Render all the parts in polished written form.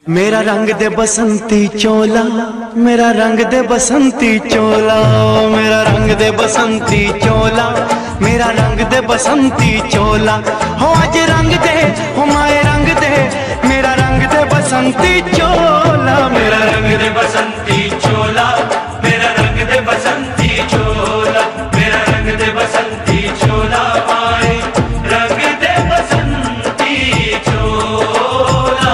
मेरा रंग दे बसंती चोला, मेरा रंग दे बसंती चोला, मेरा रंग दे बसंती चोला, मेरा रंग दे बसंती चोला। हो आज रंग दे, हो माए रंग दे, मेरा रंग दे बसंती चोला, मेरा रंग दे बसंती चोला, मेरा रंग दे बसंती चोला, मेरा रंग दे बसंती चोला, माए रंग दे बसंती चोला।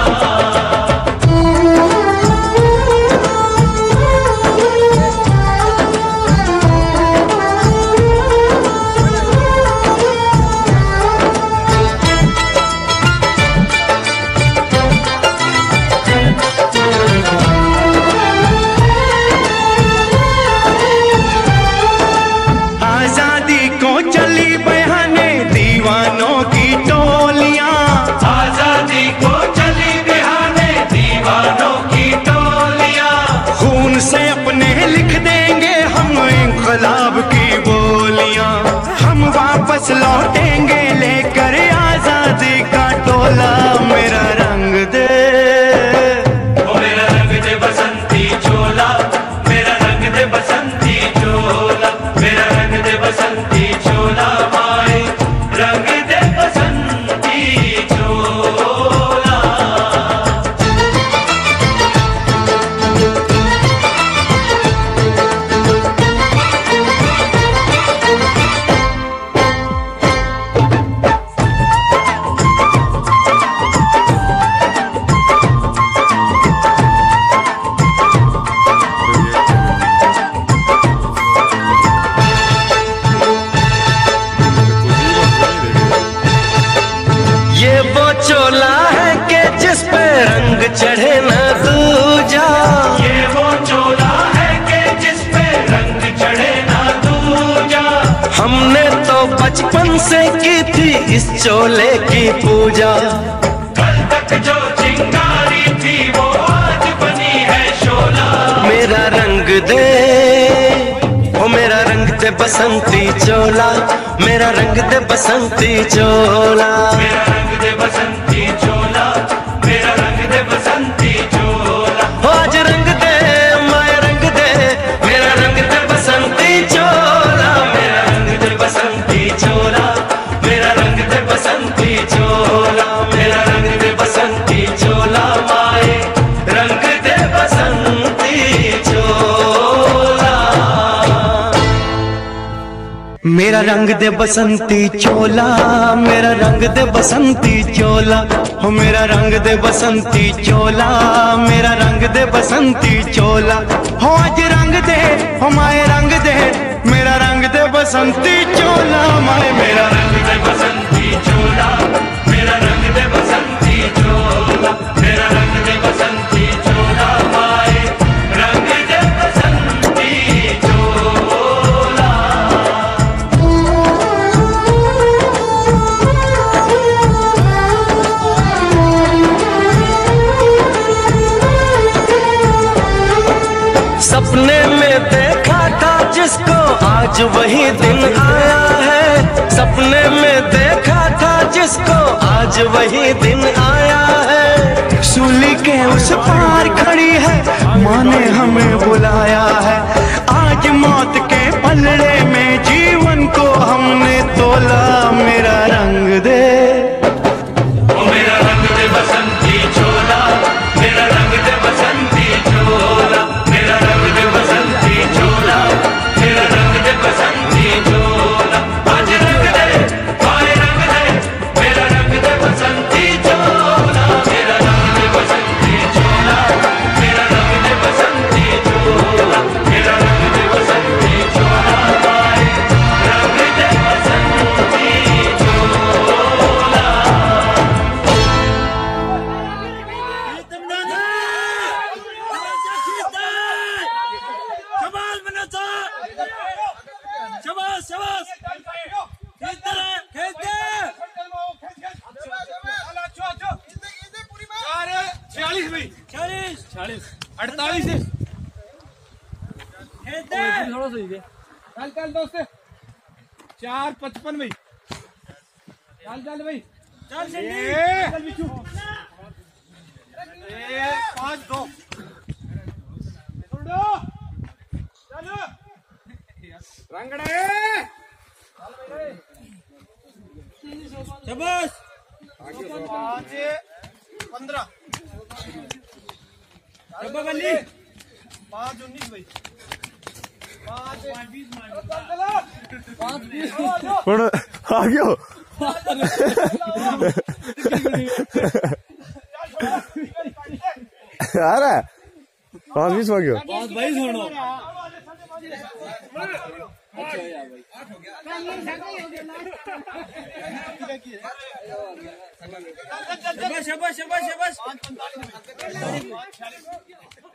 आजादी को चली बहाने दीवानों की टोलियां, आजादी को चली बहाने दीवानों की टोलियां। खून से अपने लिख देंगे हम इंकलाब की बोलियां, हम वापस लौटेंगे लेकर आजादी का टोला। मेरा रंग दे, मेरा रंग दे बसंती चोला, मेरा रंग दे बसंती चोला, मेरा रंग दे बसंती चोला, माए रंग दे बसंती चोला। ये वो चोला है कि जिस पे रंग चढ़े न दूजा, ये वो चोला है कि जिस पे रंग चढ़े न दूजा। हमने तो बचपन से की थी इस चोले की पूजा, कल तक जो चिंगारी थी वो आज बनी है शोला। मेरा रंग दे, ओ मेरा रंग दे बसंती चोला, मेरा रंग दे बसंती चोला, मेरा रंग दे बसंती चोला, मेरा रंग दे बसंती चोला। हो आज रंग दे, माया रंग दे, मेरा रंग दे बसंती चोला, मेरा रंग दे बसंती चोला, मेरा रंग दे बसंती चोला, मेरा रंग दे बसंती चोला, माए रंग दे बसंती चोला। मेरा रंग दे बसंती चोला, मेरा रंग दे बसंती चोला, हो मेरा रंग दे बसंती चोला, मेरा रंग दे बसंती चोला। हो आज रंग दे, हो माए रंग दे, मेरा रंग दे बसंती चोला, माए मेरा रंग दे बसंती चोला, मेरा रंग दे बसंती चोला, मेरा रंग दे बसंती चोला, माए रंग दे बसंती चोला। सपने में देखा था जिसको आज वही दिन आया है, सपने में देखा था जिसको आज वही दिन आया है। सूली के उस पार खड़ी है, माँ ने हमें बुलाया है। आज मौत के पलड़े में जीवन को हमने तोला। मेरा रंग दे, मेरा रंग दे बसंती चोला, मेरा रंग दे बसंती चोला, मेरा रंग दे बसंती चोला, मेरा रंग दे बसंती चोला। आज रंग दे, माए रंग दे, मेरा रंग दे बसंती चोला, मेरा रंग दे बसंती चोला, मेरा रंग दे बसंती चोला, मेरा रंग दे बसंती चोला, माए रंग दे बसंती चोला। चल दोस्त 4:55 भाई, चल भाई, चल बिच्छू। शाबाश 5-15 डब्बा बल्ली 5-19 भाई 5-20 पण आ गयो आ रहा 5-20 हो गयो 5-22 होना शाबाश शाबाश शाबाश शाबाश